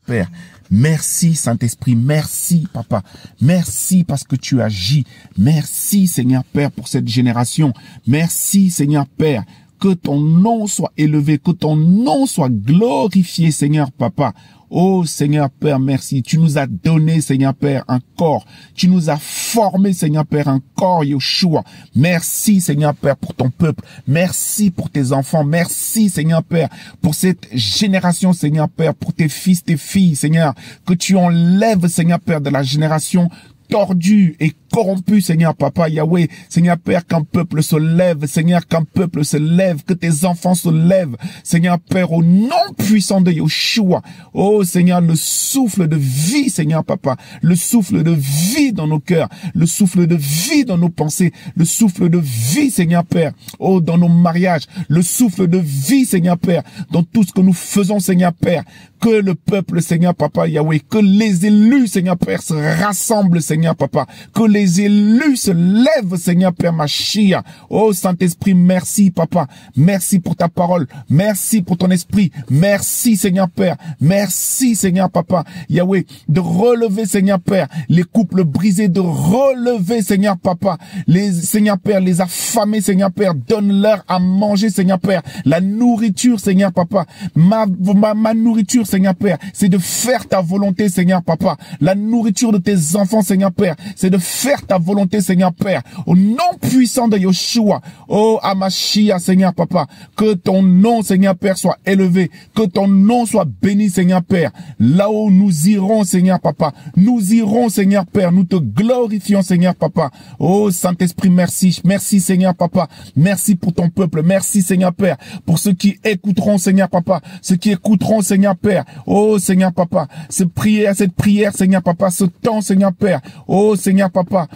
Père. Merci, Saint-Esprit. Merci, Papa. Merci parce que tu agis. Merci, Seigneur Père, pour cette génération. Merci, Seigneur Père. Que ton nom soit élevé, que ton nom soit glorifié, Seigneur Papa. Oh Seigneur Père, merci. Tu nous as donné, Seigneur Père, un corps. Tu nous as formé, Seigneur Père, un corps, Yeshua. Merci, Seigneur Père, pour ton peuple. Merci pour tes enfants. Merci, Seigneur Père, pour cette génération, Seigneur Père, pour tes fils, tes filles, Seigneur. Que tu enlèves, Seigneur Père, de la génération tordu et corrompu, Seigneur Papa Yahweh, Seigneur Père, qu'un peuple se lève, Seigneur, qu'un peuple se lève, que tes enfants se lèvent, Seigneur Père, au nom puissant de Yeshua. Oh Seigneur, le souffle de vie, Seigneur Papa, le souffle de vie dans nos cœurs, le souffle de vie dans nos pensées, le souffle de vie, Seigneur Père, oh, dans nos mariages, le souffle de vie, Seigneur Père, dans tout ce que nous faisons, Seigneur Père, que le peuple, Seigneur Papa Yahweh, que les élus, Seigneur Père, se rassemblent, Seigneur Papa, que les élus se lèvent, Seigneur Père Machia. Oh Saint-Esprit, merci Papa, merci pour ta parole, merci pour ton esprit, merci Seigneur Père, merci Seigneur Papa Yahweh, de relever Seigneur Père les couples brisés, de relever Seigneur Papa, les Seigneur Père, les affamés Seigneur Père, donne-leur à manger Seigneur Père, la nourriture Seigneur Papa, ma nourriture Seigneur Père, c'est de faire ta volonté Seigneur Papa, la nourriture de tes enfants Seigneur Père, c'est de faire ta volonté Seigneur Père, au nom puissant de Yeshua. Oh Amashia Seigneur Papa, que ton nom Seigneur Père soit élevé, que ton nom soit béni Seigneur Père, là où nous irons Seigneur Papa, nous irons Seigneur Père, nous te glorifions Seigneur Papa. Oh Saint-Esprit, merci, merci Seigneur Papa, merci pour ton peuple, merci Seigneur Père, pour ceux qui écouteront Seigneur Papa, ceux qui écouteront Seigneur Père, oh Seigneur Papa, cette prière Seigneur Papa, ce temps Seigneur Père, oh Seigneur Papa,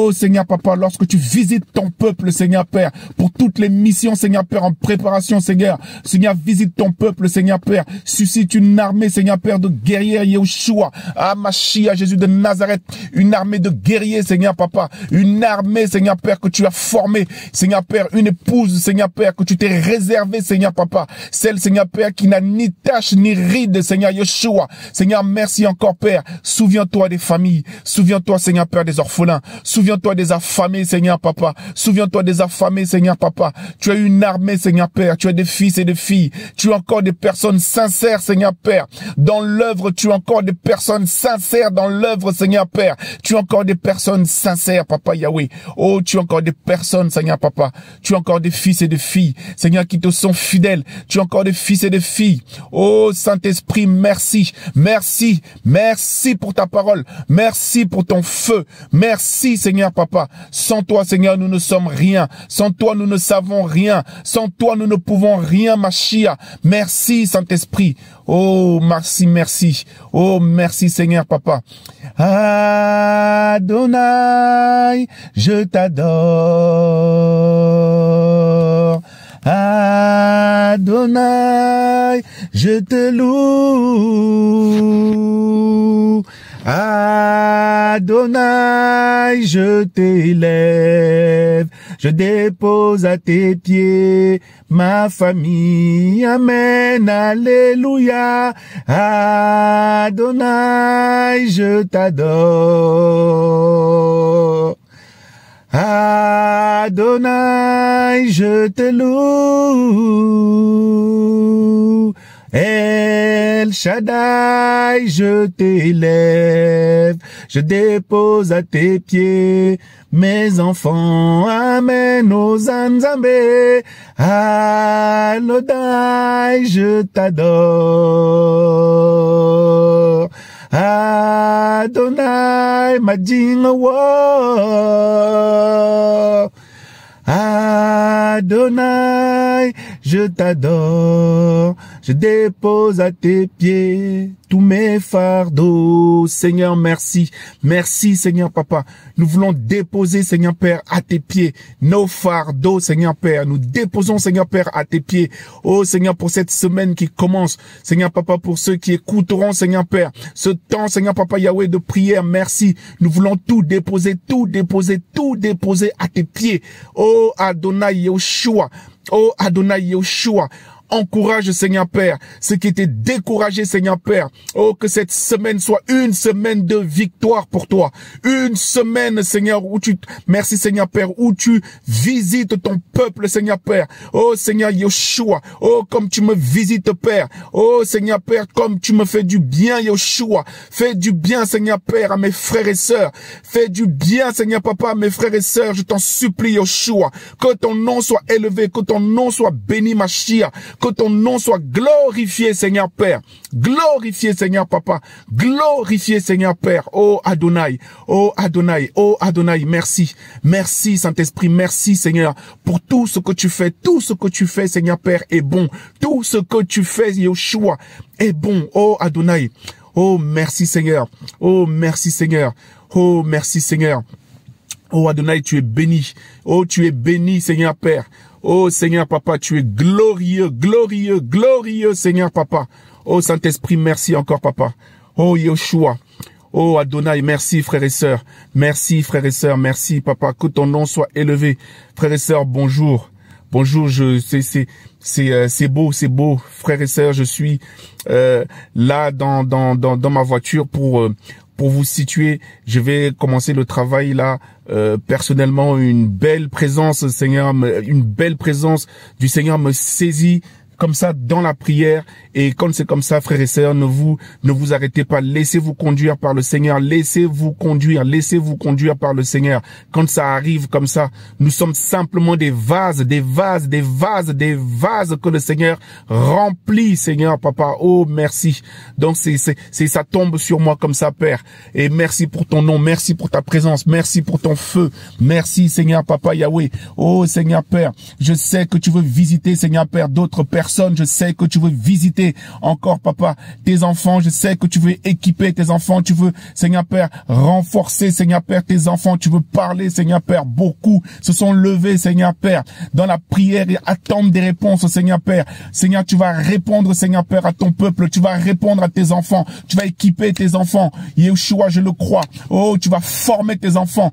lorsque tu visites ton peuple Seigneur Père, pour toutes les missions Seigneur Père en préparation Seigneur, visite ton peuple Seigneur Père, suscite une armée Seigneur Père de guerriers Yeshua, Amashia Jésus de Nazareth, une armée de guerriers Seigneur Papa, une armée Seigneur Père que tu as formée Seigneur Père, une épouse Seigneur Père que tu t'es réservée Seigneur Papa, celle Seigneur Père qui n'a ni tache ni ride Seigneur Yeshua. Seigneur, merci encore Père, souviens-toi des familles, souviens-toi Seigneur Père des orphelins, souviens-toi des affamés Seigneur Papa, souviens-toi des affamés Seigneur Papa, tu as une armée Seigneur Père, tu as des fils et des filles, tu as encore des personnes sincères Seigneur Père, dans l'œuvre tu as encore des personnes sincères dans l'œuvre Seigneur Père, tu as encore des personnes sincères Papa Yahweh, oh tu as encore des personnes Seigneur Papa, tu as encore des fils et des filles Seigneur qui te sont fidèles, tu as encore des fils et des filles, oh Saint-Esprit merci, merci, merci pour ta parole, merci pour ton feu, merci Seigneur Papa, sans toi Seigneur nous ne sommes rien, sans toi nous ne savons rien, sans toi nous ne pouvons rien Machia, merci Saint-Esprit, oh merci, merci, oh merci Seigneur Papa, Adonai, je t'adore, Adonai, je te loue, Adonai, je t'élève, je dépose à tes pieds ma famille, amen, alléluia, Adonai, je t'adore, Adonai, je te loue, El Shaddai, je t'élève, je dépose à tes pieds mes enfants, amen, Ozanzambe, Alodai, je t'adore, Adonai, Majingawa, Adonai, je t'adore, je dépose à tes pieds tous mes fardeaux. Seigneur, merci. Merci, Seigneur Papa. Nous voulons déposer, Seigneur Père, à tes pieds nos fardeaux, Seigneur Père. Nous déposons, Seigneur Père, à tes pieds. Oh, Seigneur, pour cette semaine qui commence. Seigneur Papa, pour ceux qui écouteront, Seigneur Père, ce temps, Seigneur Papa Yahweh, de prière, merci. Nous voulons tout déposer à tes pieds. Oh, Adonai Yeshua. Oh, Adonai Yeshua. encourage, Seigneur Père, ceux qui étaient découragés, Seigneur Père. Oh, que cette semaine soit une semaine de victoire pour toi. Une semaine, Seigneur, où merci Seigneur Père, où tu visites ton peuple, Seigneur Père. Oh, Seigneur Yeshua. Oh, comme tu me visites, Père. Oh, Seigneur Père, comme tu me fais du bien, Yeshua. Fais du bien, Seigneur Père, à mes frères et sœurs. Fais du bien, Seigneur Papa, à mes frères et sœurs. Je t'en supplie, Yeshua. Que ton nom soit élevé, que ton nom soit béni, Machia. Que ton nom soit glorifié, Seigneur Père. Glorifié, Seigneur Papa. Glorifié, Seigneur Père. Oh Adonai, oh Adonai, oh Adonai. Merci. Merci, Saint-Esprit. Merci, Seigneur, pour tout ce que tu fais. Tout ce que tu fais, Seigneur Père, est bon. Tout ce que tu fais, Yeshua, est bon. Oh Adonai. Oh, merci, Seigneur. Oh, merci, Seigneur. Oh, merci, Seigneur. Oh, Adonai, tu es béni. Oh, tu es béni, Seigneur Père. Oh, Seigneur Papa, tu es glorieux, glorieux, glorieux, Seigneur Papa. Oh, Saint-Esprit, merci encore, Papa. Oh, Yeshua. Oh, Adonai, merci, frères et sœurs. Merci, frères et sœurs. Merci, Papa. Que ton nom soit élevé. Frères et sœurs, bonjour. Bonjour, c'est beau, frères et sœurs. Je suis là dans ma voiture pour vous situer. Je vais commencer le travail là. Personnellement, une belle présence, Seigneur, une belle présence du Seigneur me saisit comme ça dans la prière. Et quand c'est comme ça, frères et sœurs, ne vous arrêtez pas. Laissez-vous conduire par le Seigneur. Laissez-vous conduire par le Seigneur. Quand ça arrive comme ça, nous sommes simplement des vases que le Seigneur remplit, Seigneur Papa. Oh, merci. Donc ça tombe sur moi comme ça, Père. Et merci pour ton nom, merci pour ta présence, merci pour ton feu. Merci, Seigneur Papa Yahweh. Oh, Seigneur Père, je sais que tu veux visiter, Seigneur Père, d'autres personnes. Je sais que tu veux visiter encore, Papa, tes enfants. Je sais que tu veux équiper tes enfants. Tu veux, Seigneur Père, renforcer, Seigneur Père, tes enfants. Tu veux parler, Seigneur Père. Beaucoup se sont levés, Seigneur Père, dans la prière et attendent des réponses, Seigneur Père. Seigneur, tu vas répondre, Seigneur Père, à ton peuple. Tu vas répondre à tes enfants. Tu vas équiper tes enfants. Yeshua, je le crois. Oh, tu vas former tes enfants.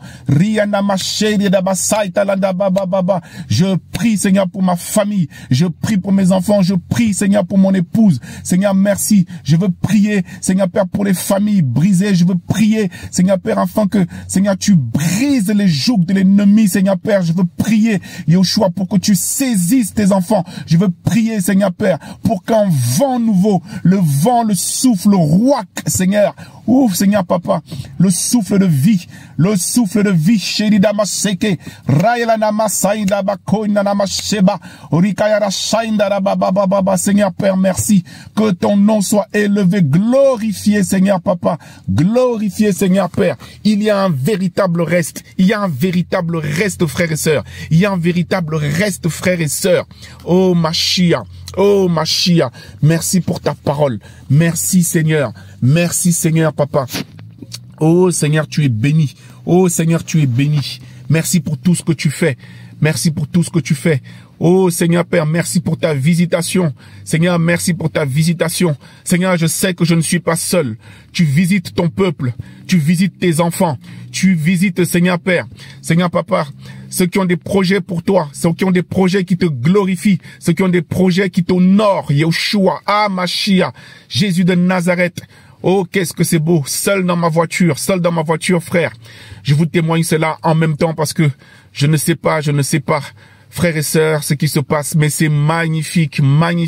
Je prie, Seigneur, pour ma famille. Je prie pour mes enfants. Je prie, Seigneur, pour mon épouse. Seigneur, merci. Je veux prier, Seigneur Père, pour les familles brisées. Je veux prier, Seigneur Père, afin que, Seigneur, tu brises les jougs de l'ennemi, Seigneur Père. Je veux prier, Yeshua, pour que tu saisisses tes enfants. Je veux prier, Seigneur Père, pour qu'un vent nouveau, le vent, le souffle, le roi, Seigneur, ouvre, Seigneur Papa, le souffle de vie, Shedidamaseke, Rayelanama Saïda Bakoinanama Sheba, Orikayara Shaindara Baba, Seigneur Père, merci. Que ton nom soit élevé, glorifié, Seigneur Papa, glorifié, Seigneur Père. Il y a un véritable reste, frères et sœurs. Il y a un véritable reste, frères et sœurs. Oh, Machia. Oh, Machia. Merci pour ta parole. Merci, Seigneur. Merci, Seigneur, Papa. Oh, Seigneur, tu es béni. Oh, Seigneur, tu es béni. Merci pour tout ce que tu fais. Merci pour tout ce que tu fais. Oh, Seigneur Père, merci pour ta visitation. Seigneur, merci pour ta visitation. Seigneur, je sais que je ne suis pas seul. Tu visites ton peuple. Tu visites tes enfants. Tu visites, Seigneur Père. Seigneur Papa, ceux qui ont des projets pour toi, ceux qui ont des projets qui te glorifient, ceux qui ont des projets qui t'honorent, Yeshua, Machia, Jésus de Nazareth. Oh, qu'est-ce que c'est beau, seul dans ma voiture, frère. Je vous témoigne cela en même temps parce que je ne sais pas, frères et sœurs, ce qui se passe, mais c'est magnifique.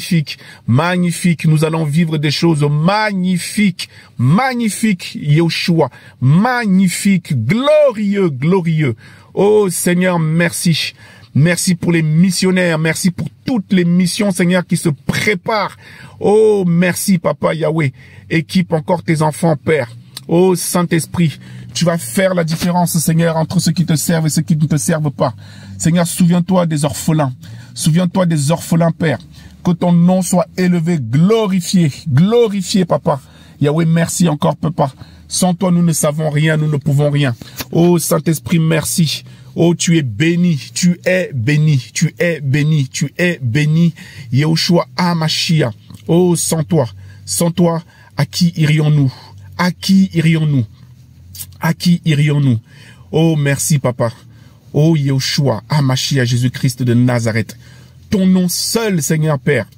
Nous allons vivre des choses magnifiques, Yeshua, magnifique, glorieux. Oh Seigneur, merci. Merci pour les missionnaires, merci pour toutes les missions, Seigneur, qui se préparent. Oh, merci, Papa Yahweh. Équipe encore tes enfants, Père. Oh, Saint-Esprit, tu vas faire la différence, Seigneur, entre ceux qui te servent et ceux qui ne te servent pas. Seigneur, souviens-toi des orphelins. Souviens-toi des orphelins, Père. Que ton nom soit élevé, glorifié, Papa. Yahweh, merci encore, Papa. Sans toi, nous ne savons rien, nous ne pouvons rien. Oh, Saint-Esprit, merci. Oh, tu es béni. Yeshua Hamashia. Oh, sans toi, à qui irions-nous? Oh, merci, Papa. Oh, Yeshua Hamashia, Jésus-Christ de Nazareth. Ton nom seul, Seigneur Père,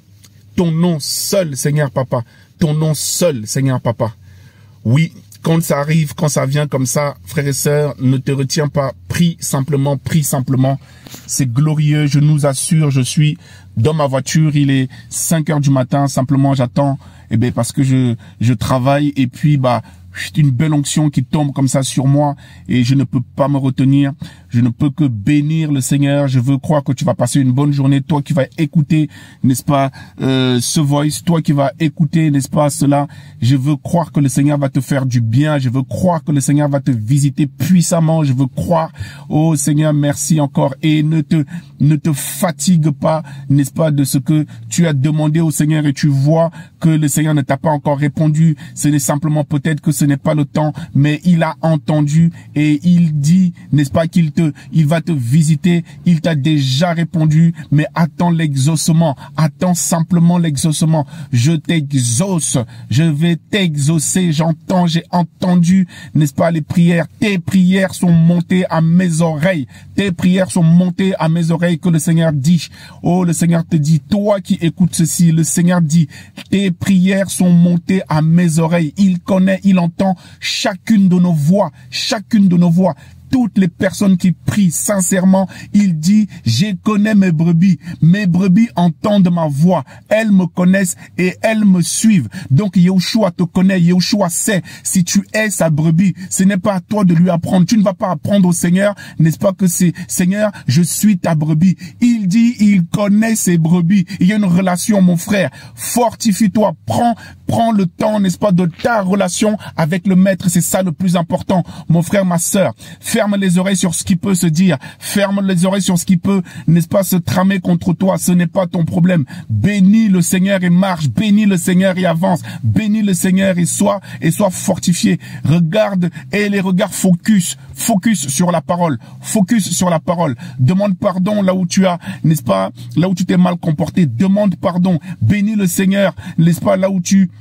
ton nom seul, Seigneur Papa. Ton nom seul, Seigneur Papa. Oui, quand ça arrive, quand ça vient comme ça, frères et sœurs, ne te retiens pas. Prie simplement, prie simplement. C'est glorieux, je nous assure, je suis dans ma voiture, il est 5 heures du matin, simplement j'attends, parce que je travaille et puis une belle onction qui tombe comme ça sur moi et je ne peux pas me retenir. Je ne peux que bénir le Seigneur. Je veux croire que tu vas passer une bonne journée. Toi qui vas écouter, n'est-ce pas, ce voice, toi qui vas écouter, n'est-ce pas, cela. Je veux croire que le Seigneur va te faire du bien. Je veux croire que le Seigneur va te visiter puissamment. Je veux croire, oh Seigneur, merci encore. Et ne te fatigue pas, n'est-ce pas, de ce que tu as demandé au Seigneur et tu vois que le Seigneur ne t'a pas encore répondu. Ce n'est simplement peut-être que ce n'est pas le temps, mais il a entendu et il dit, n'est-ce pas, il va te visiter, il t'a déjà répondu, mais attends l'exaucement, attends simplement l'exaucement. Je t'exauce, je vais t'exaucer, j'entends, j'ai entendu, n'est-ce pas, les prières, tes prières sont montées à mes oreilles, tes prières sont montées à mes oreilles que le Seigneur dit. Oh, le Seigneur te dit, toi qui écoutes ceci, le Seigneur dit, tes prières sont montées à mes oreilles, il connaît, il entend chacune de nos voix, chacune de nos voix. Toutes les personnes qui prient sincèrement, il dit, je connais mes brebis entendent ma voix, elles me connaissent et elles me suivent. Donc Yahushua te connaît, Yahushua sait, si tu es sa brebis, ce n'est pas à toi de lui apprendre, tu ne vas pas apprendre au Seigneur, n'est-ce pas que c'est, Seigneur, je suis ta brebis. Il dit, il connaît ses brebis, il y a une relation, mon frère, fortifie-toi, prends le temps, n'est-ce pas, de ta relation avec le Maître, c'est ça le plus important, mon frère, ma sœur. Ferme les oreilles sur ce qui peut se dire. Ferme les oreilles sur ce qui peut, n'est-ce pas, se tramer contre toi. Ce n'est pas ton problème. Bénis le Seigneur et marche. Bénis le Seigneur et avance. Bénis le Seigneur et sois fortifié. Regarde et les regards focus sur la parole. Focus sur la parole. Demande pardon là où tu as, n'est-ce pas, là où tu t'es mal comporté. Demande pardon. Bénis le Seigneur, n'est-ce pas, là où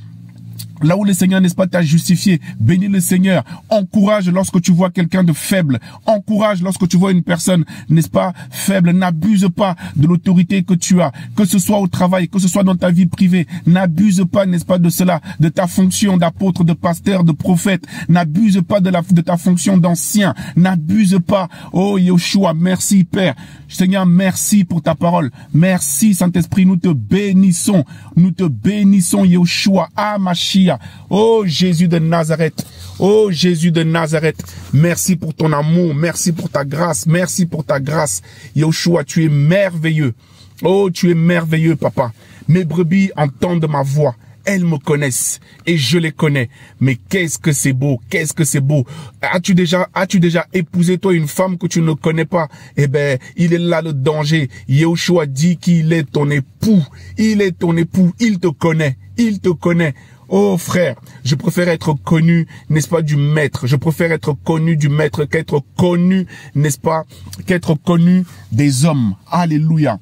le Seigneur, n'est-ce pas, t'a justifié. Bénis le Seigneur. Encourage lorsque tu vois quelqu'un de faible. Encourage lorsque tu vois une personne, n'est-ce pas, faible. N'abuse pas de l'autorité que tu as. Que ce soit au travail, que ce soit dans ta vie privée. N'abuse pas, n'est-ce pas, de cela. De ta fonction d'apôtre, de pasteur, de prophète. N'abuse pas de ta fonction d'ancien. N'abuse pas. Oh, Yahushua, merci, Père. Seigneur, merci pour ta parole. Merci, Saint-Esprit. Nous te bénissons. Nous te bénissons, Yahushua. Ah, Mashiach. Oh Jésus de Nazareth, oh Jésus de Nazareth, merci pour ton amour, merci pour ta grâce, merci pour ta grâce. Yahushua, tu es merveilleux. Oh, tu es merveilleux, Papa. Mes brebis entendent ma voix. Elles me connaissent et je les connais. Mais qu'est-ce que c'est beau, qu'est-ce que c'est beau. As-tu déjà épousé, toi, une femme que tu ne connais pas? Eh ben, il est là le danger. Yahushua dit qu'il est ton époux. Il est ton époux. Il te connaît. Il te connaît. Oh frère, je préfère être connu, n'est-ce pas, du Maître. Je préfère être connu du Maître qu'être connu, n'est-ce pas, qu'être connu des hommes. Alléluia.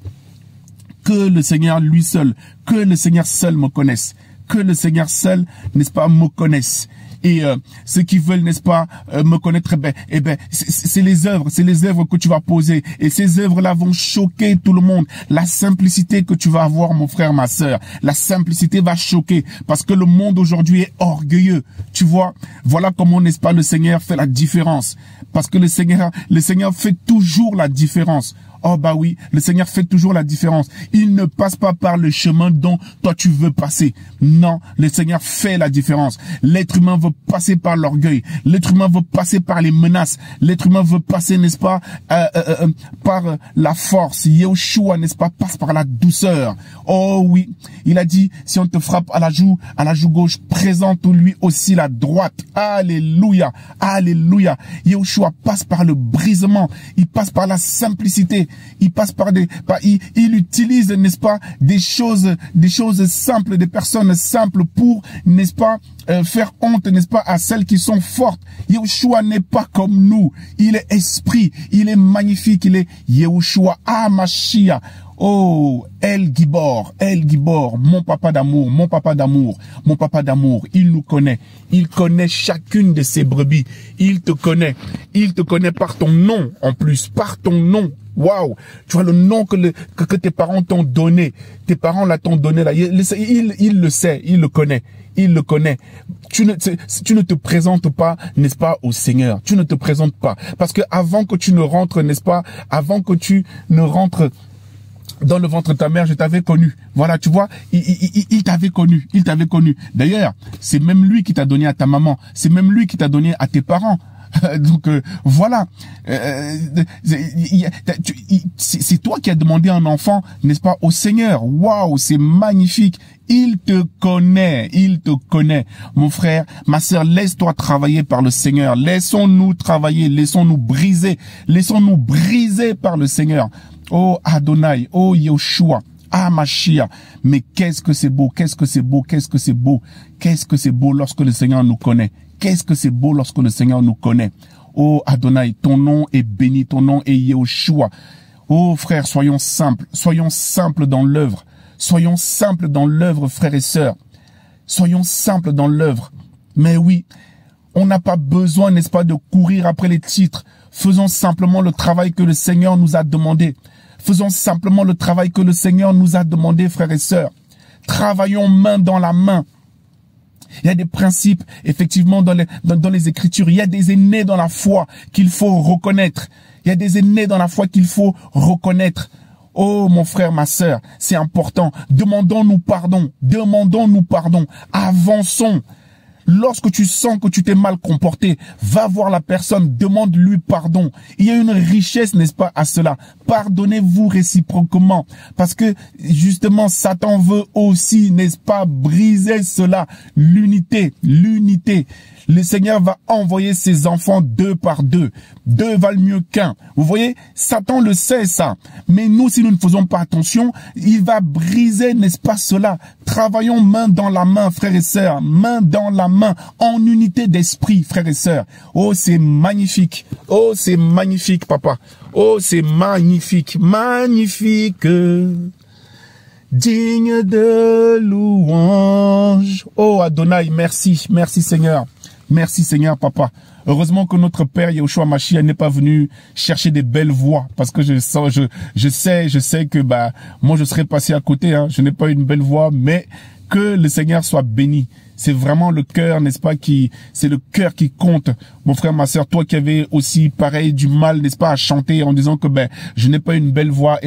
Que le Seigneur lui seul, que le Seigneur seul me connaisse. Que le Seigneur seul, n'est-ce pas, me connaisse. Et ceux qui veulent, n'est-ce pas, me connaître, c'est les œuvres que tu vas poser. Et ces œuvres-là vont choquer tout le monde. La simplicité que tu vas avoir, mon frère, ma sœur, la simplicité va choquer. Parce que le monde aujourd'hui est orgueilleux. Tu vois, voilà comment, n'est-ce pas, le Seigneur fait la différence. Parce que le Seigneur fait toujours la différence. Oh bah oui, le Seigneur fait toujours la différence. Il ne passe pas par le chemin dont toi tu veux passer. Non, le Seigneur fait la différence. L'être humain veut passer par l'orgueil. L'être humain veut passer par les menaces. L'être humain veut passer, n'est-ce pas, par la force. Yahushua, n'est-ce pas, passe par la douceur. Oh oui, il a dit, si on te frappe à la joue gauche, présente-lui aussi la droite. Alléluia, alléluia. Yahushua passe par le brisement. Il passe par la simplicité. Il passe par il utilise, n'est-ce pas, des choses simples, des personnes simples pour, n'est-ce pas, faire honte, n'est-ce pas, à celles qui sont fortes. Yahushua n'est pas comme nous. Il est esprit, il est magnifique, il est Yahushua, ah Mashiach. Oh, El Gibor, mon papa d'amour, mon papa d'amour, mon papa d'amour, il nous connaît. Il connaît chacune de ses brebis. Il te connaît par ton nom en plus, par ton nom. Waouh, tu vois le nom que tes parents t'ont donné. Tes parents là t'ont donné là. Il le sait, il le connaît. Il le connaît. Tu ne te présentes pas, n'est-ce pas, au Seigneur. Tu ne te présentes pas. Parce que avant que tu ne rentres, n'est-ce pas, avant que tu ne rentres dans le ventre de ta mère, je t'avais connu. Voilà, tu vois, il t'avait connu. Il t'avait connu. D'ailleurs, c'est même lui qui t'a donné à ta maman. C'est même lui qui t'a donné à tes parents. Donc voilà, c'est toi qui as demandé un enfant, n'est-ce pas, au Seigneur. Waouh, c'est magnifique. Il te connaît, mon frère, ma sœur. Laisse-toi travailler par le Seigneur. Laissons-nous travailler, laissons-nous briser par le Seigneur. Oh Adonai, oh Yeshua, ah Mashiach. Mais qu'est-ce que c'est beau, qu'est-ce que c'est beau, qu'est-ce que c'est beau, qu'est-ce que c'est beau lorsque le Seigneur nous connaît. Qu'est-ce que c'est beau lorsque le Seigneur nous connaît. Oh Adonai, ton nom est béni, ton nom est Yeshua. Oh frères, soyons simples dans l'œuvre. Soyons simples dans l'œuvre, frères et sœurs. Soyons simples dans l'œuvre. Mais oui, on n'a pas besoin, n'est-ce pas, de courir après les titres. Faisons simplement le travail que le Seigneur nous a demandé. Faisons simplement le travail que le Seigneur nous a demandé, frères et sœurs. Travaillons main dans la main. Il y a des principes, effectivement, dans les Écritures. Il y a des aînés dans la foi qu'il faut reconnaître. Il y a des aînés dans la foi qu'il faut reconnaître. Oh, mon frère, ma sœur, c'est important. Demandons-nous pardon. Demandons-nous pardon. Avançons. Lorsque tu sens que tu t'es mal comporté, va voir la personne, demande-lui pardon. Il y a une richesse, n'est-ce pas, à cela. Pardonnez-vous réciproquement. Parce que, justement, Satan veut aussi, n'est-ce pas, briser cela. L'unité. Le Seigneur va envoyer ses enfants 2 par 2. 2 valent mieux qu'un. Vous voyez, Satan le sait ça. Mais nous, si nous ne faisons pas attention, il va briser, n'est-ce pas, cela. Travaillons main dans la main, frères et sœurs. Main dans la main, en unité d'esprit, frères et sœurs. Oh, c'est magnifique. Oh, c'est magnifique, papa. Oh, c'est magnifique. Magnifique. Digne de louange. Oh, Adonai, merci. Merci, Seigneur. Merci Seigneur, papa. Heureusement que notre Père Yeshua Mashiach n'est pas venu chercher des belles voix, parce que je sais que moi je serais passé à côté. Hein. Je n'ai pas une belle voix, mais que le Seigneur soit béni. C'est vraiment le cœur, n'est-ce pas, c'est le cœur qui compte. Mon frère, ma sœur, toi qui avais aussi pareil du mal, n'est-ce pas, à chanter en disant que je n'ai pas une belle voix,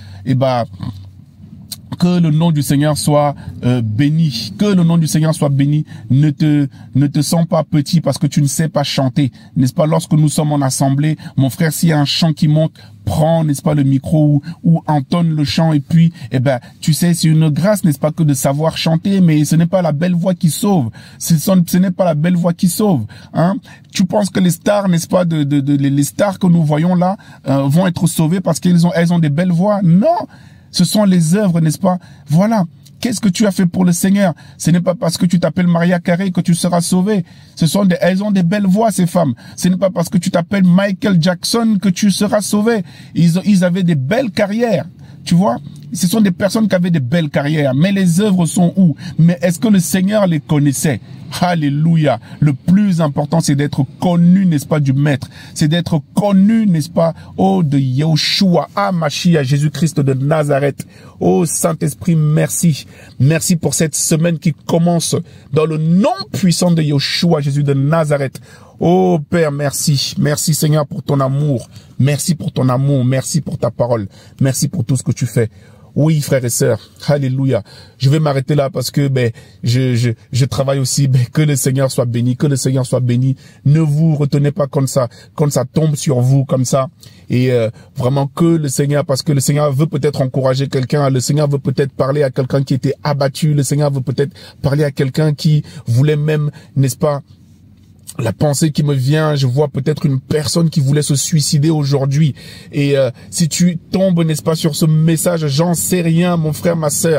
que le nom du Seigneur soit béni. Que le nom du Seigneur soit béni. Ne te sens pas petit parce que tu ne sais pas chanter. N'est-ce pas? Lorsque nous sommes en assemblée, mon frère, s'il y a un chant qui monte, prends, n'est-ce pas, le micro ou entonne le chant et puis, tu sais, c'est une grâce, n'est-ce pas, que de savoir chanter, mais ce n'est pas la belle voix qui sauve. Ce n'est pas la belle voix qui sauve, hein. Tu penses que les stars, n'est-ce pas, les stars que nous voyons là, vont être sauvées parce qu'elles ont des belles voix? Non! Ce sont les œuvres, n'est-ce pas? Voilà. Qu'est-ce que tu as fait pour le Seigneur? Ce n'est pas parce que tu t'appelles Maria Carey que tu seras sauvé. Elles ont des belles voix, ces femmes. Ce n'est pas parce que tu t'appelles Michael Jackson que tu seras sauvé. Ils avaient des belles carrières. Tu vois? Ce sont des personnes qui avaient des belles carrières. Mais les œuvres sont où? Mais est-ce que le Seigneur les connaissait? Alléluia. Le plus important, c'est d'être connu, n'est-ce pas, du Maître. C'est d'être connu, n'est-ce pas, oh, de Yeshua, Mashiach, Jésus-Christ de Nazareth. Oh, Saint-Esprit, merci. Merci pour cette semaine qui commence dans le nom puissant de Yeshua, Jésus de Nazareth. Oh, Père, merci. Merci, Seigneur, pour ton amour. Merci pour ton amour. Merci pour ta parole. Merci pour tout ce que tu fais. Oui, frères et sœurs, alléluia. Je vais m'arrêter là parce que je travaille aussi. Que le Seigneur soit béni, que le Seigneur soit béni. Ne vous retenez pas quand ça tombe sur vous comme ça. Et vraiment que le Seigneur, parce que le Seigneur veut peut-être encourager quelqu'un. Le Seigneur veut peut-être parler à quelqu'un qui était abattu. Le Seigneur veut peut-être parler à quelqu'un qui voulait même, n'est-ce pas, la pensée qui me vient, je vois peut-être une personne qui voulait se suicider aujourd'hui. Et si tu tombes, n'est-ce pas, sur ce message, j'en sais rien, mon frère, ma sœur.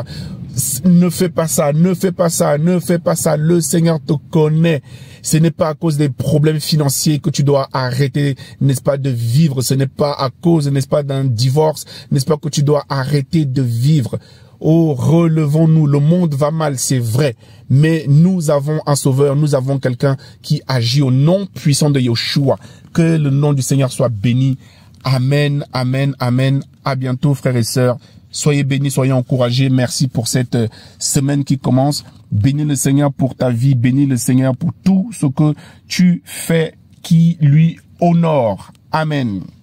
Ne fais pas ça, ne fais pas ça, ne fais pas ça. Le Seigneur te connaît. Ce n'est pas à cause des problèmes financiers que tu dois arrêter, n'est-ce pas, de vivre. Ce n'est pas à cause, n'est-ce pas, d'un divorce, n'est-ce pas, que tu dois arrêter de vivre. Oh, relevons-nous. Le monde va mal, c'est vrai. Mais nous avons un sauveur, nous avons quelqu'un qui agit au nom puissant de Yeshua. Que le nom du Seigneur soit béni. Amen, amen, amen. À bientôt, frères et sœurs. Soyez bénis, soyez encouragés. Merci pour cette semaine qui commence. Bénis le Seigneur pour ta vie. Bénis le Seigneur pour tout ce que tu fais qui lui honore. Amen.